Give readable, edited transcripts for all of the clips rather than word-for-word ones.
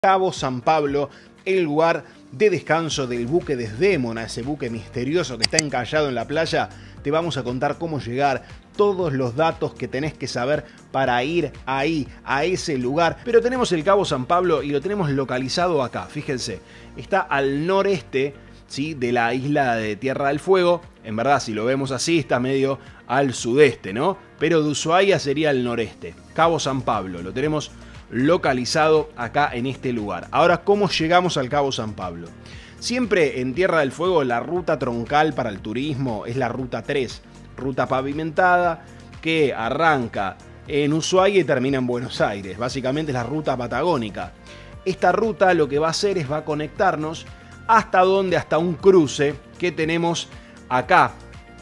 Cabo San Pablo, el lugar de descanso del buque Desdémona, ese buque misterioso que está encallado en la playa. Te vamos a contar cómo llegar, todos los datos que tenés que saber para ir ahí, a ese lugar. Pero tenemos el Cabo San Pablo y lo tenemos localizado acá, fíjense. Está al noreste, ¿sí?, de la isla de Tierra del Fuego. En verdad, si lo vemos así, está medio al sudeste, ¿no? Pero de Ushuaia sería el noreste. Cabo San Pablo, lo tenemos localizado acá en este lugar. Ahora, ¿cómo llegamos al Cabo San Pablo? Siempre en Tierra del Fuego la ruta troncal para el turismo es la ruta 3, ruta pavimentada que arranca en Ushuaia y termina en Buenos Aires. Básicamente es la ruta patagónica. Esta ruta lo que va a hacer es va a conectarnos hasta un cruce que tenemos acá,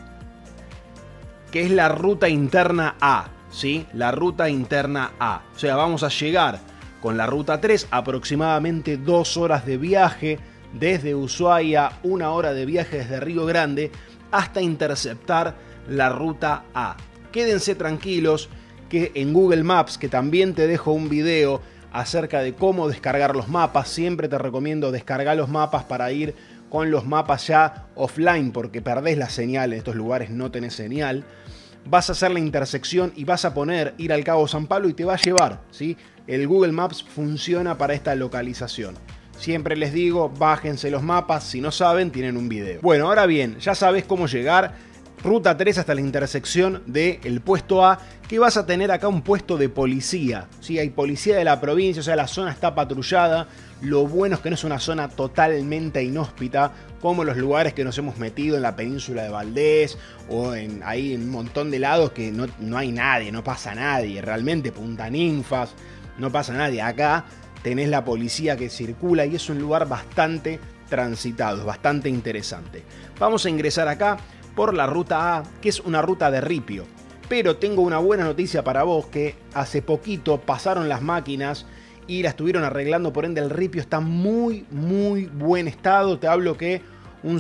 que es la ruta interna A. ¿Sí? La ruta interna A. O sea, vamos a llegar con la ruta 3, aproximadamente 2 horas de viaje desde Ushuaia, 1 hora de viaje desde Río Grande, hasta interceptar la ruta A. Quédense tranquilos que en Google Maps, que también te dejo un video acerca de cómo descargar los mapas, siempre te recomiendo descargar los mapas para ir con los mapas ya offline, porque perdés la señal, en estos lugares no tenés señal. Vas a hacer la intersección y vas a poner ir al Cabo San Pablo y te va a llevar, ¿sí? El Google Maps funciona para esta localización. Siempre les digo, bájense los mapas, si no saben, tienen un video. Bueno, ahora bien, ya sabes cómo llegar. Ruta 3 hasta la intersección del puesto A, que vas a tener acá un puesto de policía, ¿sí? Hay policía de la provincia, o sea, la zona está patrullada. Lo bueno es que no es una zona totalmente inhóspita, como los lugares que nos hemos metido en la península de Valdés, o ahí en un montón de lados que no hay nadie, no pasa nadie. Realmente, Punta Ninfas, no pasa nadie. Acá tenés la policía que circula y es un lugar bastante transitado, bastante interesante. Vamos a ingresar acá por la ruta A, que es una ruta de ripio. Pero tengo una buena noticia para vos, que hace poquito pasaron las máquinas y la estuvieron arreglando, por ende el ripio está muy buen estado. Te hablo que un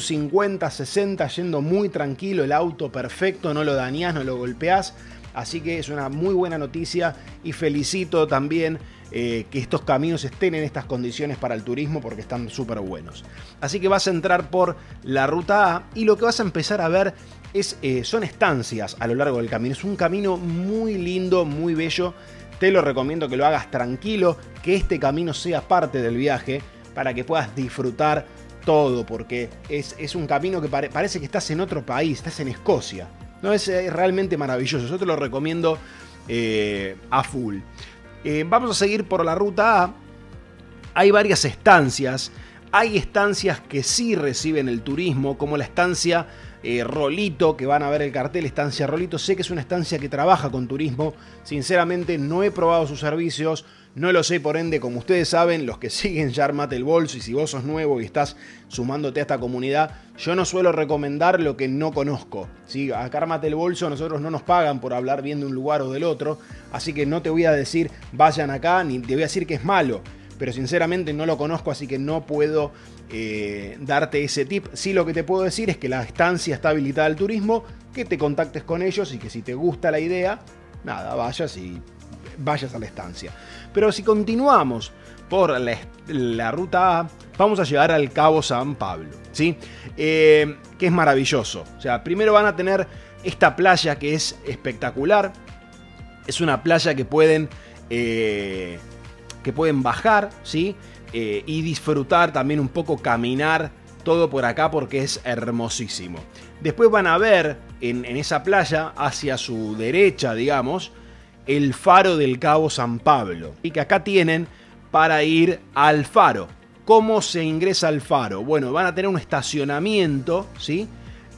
50-60 yendo muy tranquilo, el auto perfecto, no lo dañás, no lo golpeás. Así que es una muy buena noticia y felicito también que estos caminos estén en estas condiciones para el turismo, porque están súper buenos. Así que vas a entrar por la ruta A y lo que vas a empezar a ver son estancias a lo largo del camino. Es un camino muy lindo, muy bello. Te lo recomiendo que lo hagas tranquilo, que este camino sea parte del viaje para que puedas disfrutar todo, porque es un camino que parece que estás en otro país, estás en Escocia. No, es realmente maravilloso, yo te lo recomiendo a full. Vamos a seguir por la ruta A. Hay varias estancias. Hay estancias que sí reciben el turismo, como la estancia Rolito, que van a ver el cartel, estancia Rolito. Sé que es una estancia que trabaja con turismo. Sinceramente no he probado sus servicios, no lo sé, por ende, como ustedes saben, los que siguen ya Armate el Bolso, y si vos sos nuevo y estás sumándote a esta comunidad, yo no suelo recomendar lo que no conozco, ¿sí? Acá Armate el Bolso, nosotros no nos pagan por hablar bien de un lugar o del otro, así que no te voy a decir vayan acá, ni te voy a decir que es malo, pero sinceramente no lo conozco, así que no puedo darte ese tip. Sí, lo que te puedo decir es que la estancia está habilitada al turismo, que te contactes con ellos y que si te gusta la idea, nada, vayas a la estancia. Pero si continuamos por la ruta A, vamos a llegar al Cabo San Pablo, ¿sí? Que es maravilloso. O sea, primero van a tener esta playa que es espectacular. Es una playa que pueden bajar, ¿sí? Y disfrutar también un poco, caminar todo por acá, porque es hermosísimo. Después van a ver en esa playa, hacia su derecha, digamos, el faro del Cabo San Pablo, y que acá tienen para ir al faro. ¿Cómo se ingresa al faro? Bueno, van a tener un estacionamiento, ¿sí?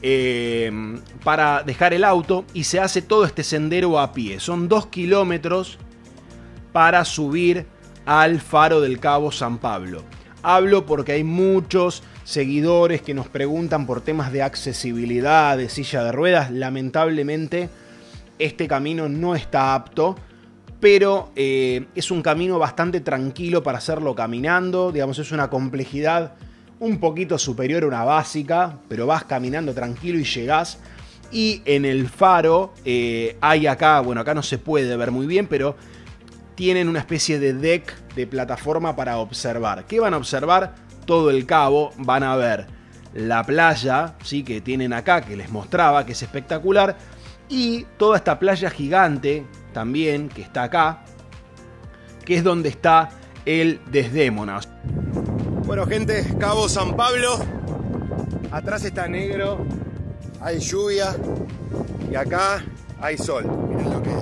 Para dejar el auto, y se hace todo este sendero a pie. Son 2 kilómetros para subir al faro del Cabo San Pablo. Hablo porque hay muchos seguidores que nos preguntan por temas de accesibilidad, de silla de ruedas. Lamentablemente este camino no está apto, pero es un camino bastante tranquilo para hacerlo caminando. Digamos, es una complejidad un poquito superior a una básica, pero vas caminando tranquilo y llegás. Y en el faro hay acá, bueno, acá no se puede ver muy bien, pero tienen una especie de deck de plataforma para observar. ¿Qué van a observar? Todo el cabo. Van a ver la playa, ¿sí?, que tienen acá, que les mostraba, que es espectacular. Y toda esta playa gigante también, que está acá, que es donde está el Desdémona. Bueno, gente, Cabo San Pablo. Atrás está negro, hay lluvia y acá hay sol. Miren lo que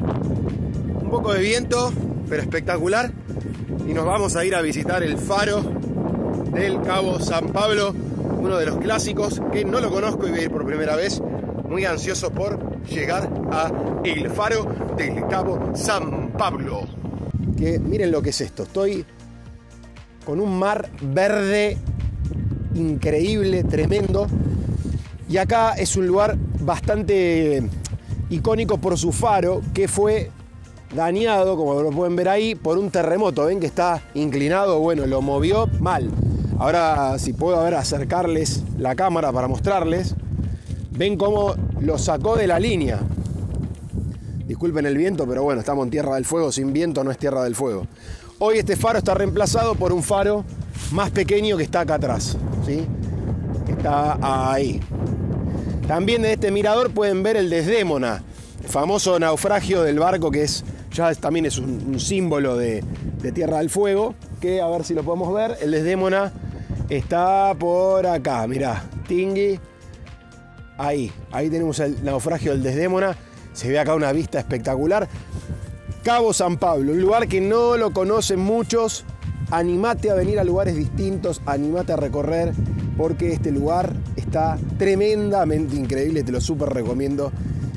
es. Un poco de viento, pero espectacular. Y nos vamos a ir a visitar el faro del Cabo San Pablo, uno de los clásicos que no lo conozco y voy a ir por primera vez. Muy ansioso por llegar a el faro del Cabo San Pablo. Que miren lo que es esto. Estoy con un mar verde increíble, tremendo. Y acá es un lugar bastante icónico por su faro, que fue dañado, como lo pueden ver ahí, por un terremoto. Ven que está inclinado, bueno, lo movió mal. Ahora, si puedo acercarles la cámara para mostrarles, ven cómo lo sacó de la línea. Disculpen el viento, pero bueno, estamos en Tierra del Fuego. Sin viento no es Tierra del Fuego. Hoy este faro está reemplazado por un faro más pequeño que está acá atrás, ¿sí? Está ahí. También en este mirador pueden ver el Desdémona, el famoso naufragio del barco, que también es un símbolo de Tierra del Fuego, que a ver si lo podemos ver. El Desdémona está por acá, mirá, tingui. Ahí tenemos el naufragio del Desdémona. Se ve acá una vista espectacular. Cabo San Pablo, un lugar que no lo conocen muchos. Animate a venir a lugares distintos, animate a recorrer, porque este lugar está tremendamente increíble, te lo súper recomiendo.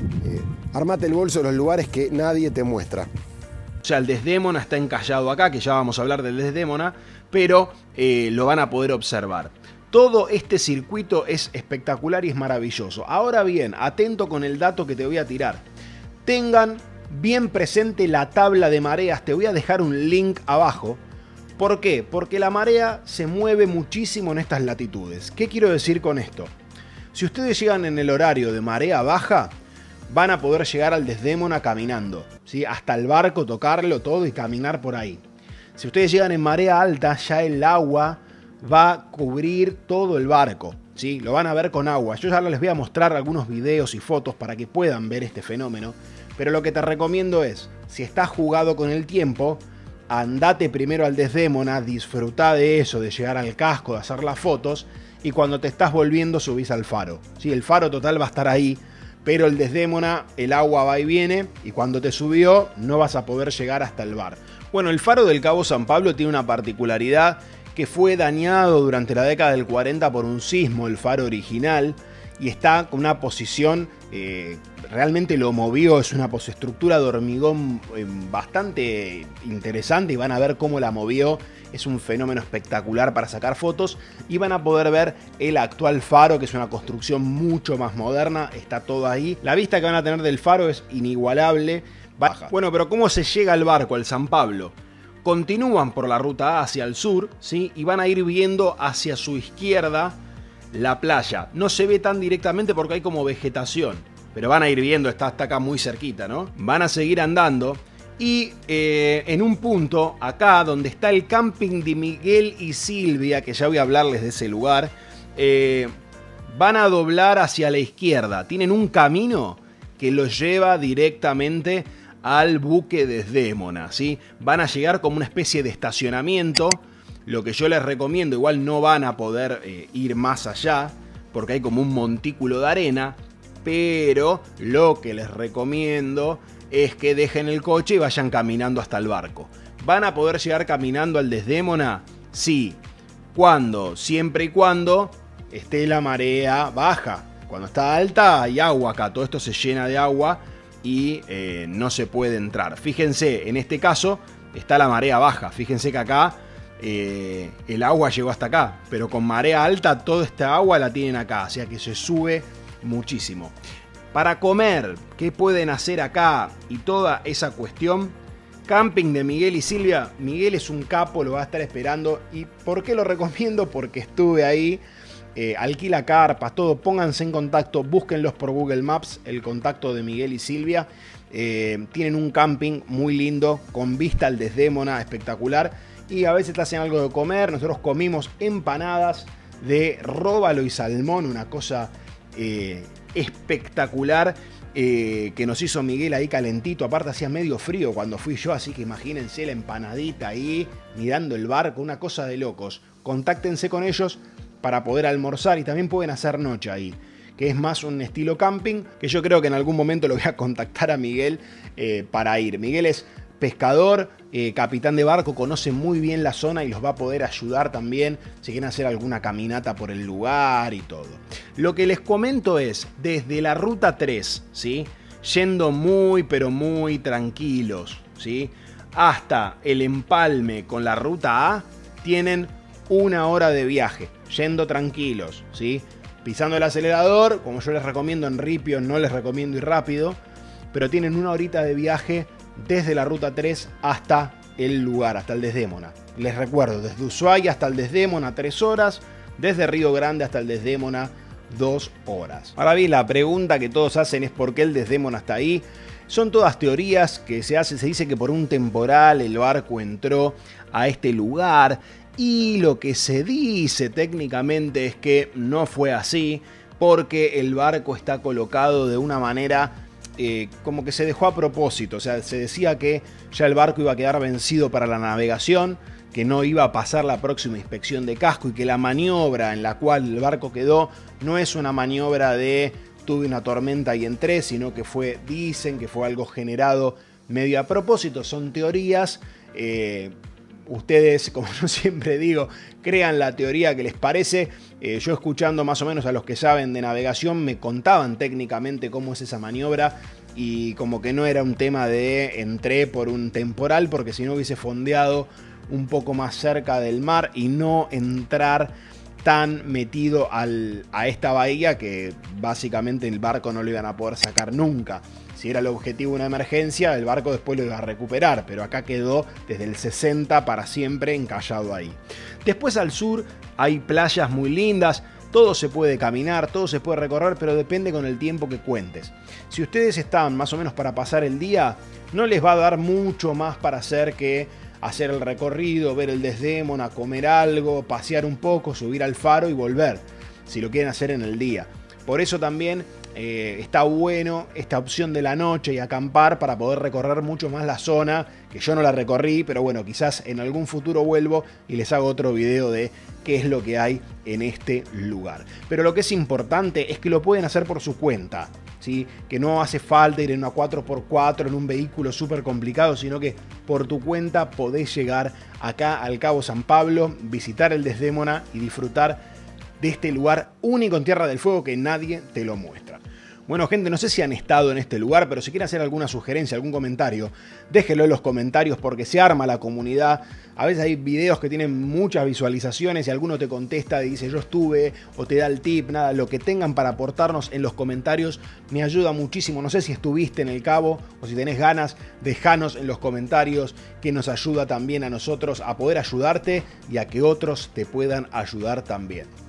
Armate el bolso de los lugares que nadie te muestra. O sea, el Desdémona está encallado acá, que ya vamos a hablar del Desdémona, pero lo van a poder observar. Todo este circuito es espectacular y es maravilloso. Ahora bien, atento con el dato que te voy a tirar. Tengan bien presente la tabla de mareas. Te voy a dejar un link abajo. ¿Por qué? Porque la marea se mueve muchísimo en estas latitudes. ¿Qué quiero decir con esto? Si ustedes llegan en el horario de marea baja, van a poder llegar al Desdémona caminando, ¿sí? Hasta el barco, tocarlo todo y caminar por ahí. Si ustedes llegan en marea alta, ya el agua va a cubrir todo el barco, ¿sí? Lo van a ver con agua. Yo ya les voy a mostrar algunos videos y fotos para que puedan ver este fenómeno. Pero lo que te recomiendo es, si estás jugado con el tiempo, andate primero al Desdémona, disfrutá de eso, de llegar al casco, de hacer las fotos, y cuando te estás volviendo subís al faro. ¿Sí? El faro total va a estar ahí, pero el Desdémona, el agua va y viene, y cuando te subió no vas a poder llegar hasta el bar. Bueno, el faro del Cabo San Pablo tiene una particularidad, que fue dañado durante la década del 40 por un sismo, el faro original, y está con una posición, realmente lo movió, es una estructura de hormigón bastante interesante, y van a ver cómo la movió. Es un fenómeno espectacular para sacar fotos, y van a poder ver el actual faro, que es una construcción mucho más moderna, está todo ahí. La vista que van a tener del faro es inigualable. Bueno, pero ¿cómo se llega al barco, al San Pablo? Continúan por la ruta A hacia el sur, ¿sí? Y van a ir viendo hacia su izquierda la playa. No se ve tan directamente porque hay como vegetación, pero van a ir viendo, está hasta acá muy cerquita, ¿no? Van a seguir andando y en un punto, acá donde está el camping de Miguel y Silvia, que ya voy a hablarles de ese lugar, van a doblar hacia la izquierda. Tienen un camino que los lleva directamente al buque Desdémona, ¿sí? Van a llegar como una especie de estacionamiento. Lo que yo les recomiendo, igual no van a poder ir más allá, porque hay como un montículo de arena, pero lo que les recomiendo es que dejen el coche y vayan caminando hasta el barco. ¿Van a poder llegar caminando al Desdémona? Sí. ¿Cuándo? Siempre y cuando esté la marea baja. Cuando está alta hay agua acá, todo esto se llena de agua y no se puede entrar. Fíjense, en este caso está la marea baja. Fíjense que acá el agua llegó hasta acá, pero con marea alta toda esta agua la tienen acá, o sea que se sube muchísimo. Para comer, ¿qué pueden hacer acá? Y toda esa cuestión. Camping de Miguel y Silvia. Miguel es un capo, lo va a estar esperando. ¿Y por qué lo recomiendo? Porque estuve ahí. alquila carpas, todo. Pónganse en contacto, búsquenlos por Google Maps, el contacto de Miguel y Silvia. Tienen un camping muy lindo, con vista al Desdémona, espectacular. Y a veces te hacen algo de comer. Nosotros comimos empanadas de róbalo y salmón, una cosa espectacular. Que nos hizo Miguel ahí calentito. Aparte hacía medio frío cuando fui yo, así que imagínense la empanadita ahí mirando el barco, una cosa de locos. Contáctense con ellos para poder almorzar y también pueden hacer noche ahí, que es más un estilo camping, que yo creo que en algún momento lo voy a contactar a Miguel para ir. Miguel es pescador, capitán de barco, conoce muy bien la zona y los va a poder ayudar también si quieren hacer alguna caminata por el lugar y todo. Lo que les comento es, desde la ruta 3, ¿sí? Yendo muy pero muy tranquilos, ¿sí? Hasta el empalme con la ruta A, tienen 1 hora de viaje, yendo tranquilos, ¿sí? Pisando el acelerador, como yo les recomiendo en ripio, no les recomiendo ir rápido, pero tienen 1 horita de viaje desde la ruta 3 hasta el lugar, hasta el Desdémona. Les recuerdo, desde Ushuaia hasta el Desdémona 3 horas, desde Río Grande hasta el Desdémona 2 horas. Ahora bien, la pregunta que todos hacen es ¿por qué el Desdémona está ahí? Son todas teorías que se hacen. Se dice que por un temporal el barco entró a este lugar y lo que se dice técnicamente es que no fue así, porque el barco está colocado de una manera como que se dejó a propósito. O sea, se decía que ya el barco iba a quedar vencido para la navegación, que no iba a pasar la próxima inspección de casco y que la maniobra en la cual el barco quedó no es una maniobra de tuve una tormenta y entré, sino que dicen que fue algo generado medio a propósito. Son teorías. Ustedes, como yo siempre digo, crean la teoría que les parece. Yo escuchando más o menos a los que saben de navegación me contaban técnicamente cómo es esa maniobra y como que no era un tema de entré por un temporal, porque si no hubiese fondeado un poco más cerca del mar y no entrar tan metido a esta bahía que básicamente el barco no lo iban a poder sacar nunca. Si era el objetivo una emergencia, el barco después lo iba a recuperar, pero acá quedó desde el 60 para siempre encallado ahí. Después al sur hay playas muy lindas, todo se puede caminar, todo se puede recorrer, pero depende con el tiempo que cuentes. Si ustedes están más o menos para pasar el día, no les va a dar mucho más para hacer que hacer el recorrido, ver el Desdémona, comer algo, pasear un poco, subir al faro y volver, si lo quieren hacer en el día. Por eso también está bueno esta opción de la noche y acampar para poder recorrer mucho más la zona, que yo no la recorrí, pero bueno, quizás en algún futuro vuelvo y les hago otro video de qué es lo que hay en este lugar. Pero lo que es importante es que lo pueden hacer por su cuenta, ¿sí? Que no hace falta ir en una 4x4 en un vehículo súper complicado, sino que por tu cuenta podés llegar acá al Cabo San Pablo, visitar el Desdémona y disfrutar de este lugar único en Tierra del Fuego que nadie te lo muestra. Bueno, gente, no sé si han estado en este lugar, pero si quieren hacer alguna sugerencia, algún comentario, déjenlo en los comentarios porque se arma la comunidad. A veces hay videos que tienen muchas visualizaciones y alguno te contesta y dice yo estuve, o te da el tip, nada, lo que tengan para aportarnos en los comentarios me ayuda muchísimo. No sé si estuviste en el Cabo o si tenés ganas, dejanos en los comentarios, que nos ayuda también a nosotros a poder ayudarte y a que otros te puedan ayudar también.